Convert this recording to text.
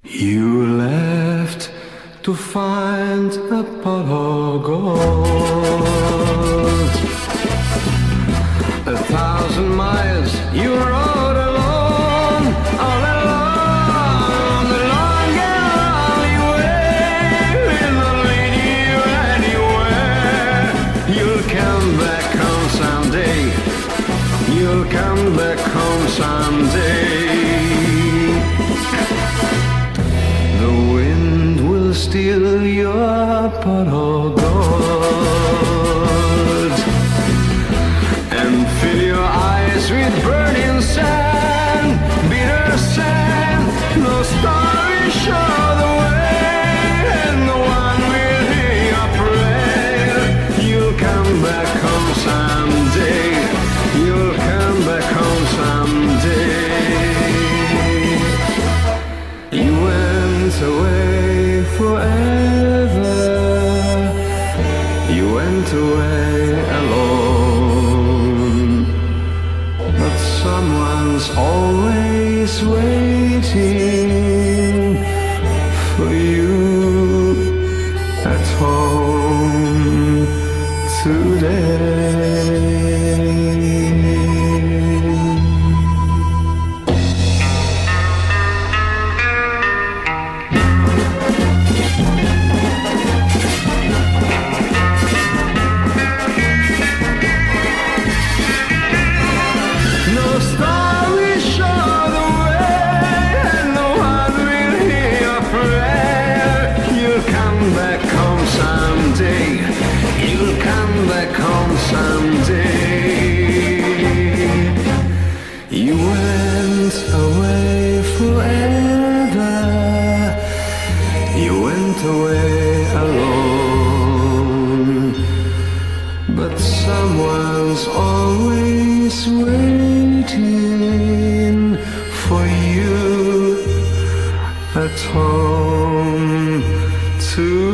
You left to find a pot of gold. 1,000 miles you rode alone, all alone, the long and lonely way, will not lead you anywhere. You'll come back home someday. You'll come back home someday. Steal your pot of gold and fill your eyes with burning sand, bitter sand. No star will show the way, and no one will hear your prayer. You'll come back home someday. You'll come back home someday. You went away forever, you went away alone, but someone's always waiting for you at home today. You'll come back home someday. You went away forever. You went away alone, but someone's always waiting for you at home too.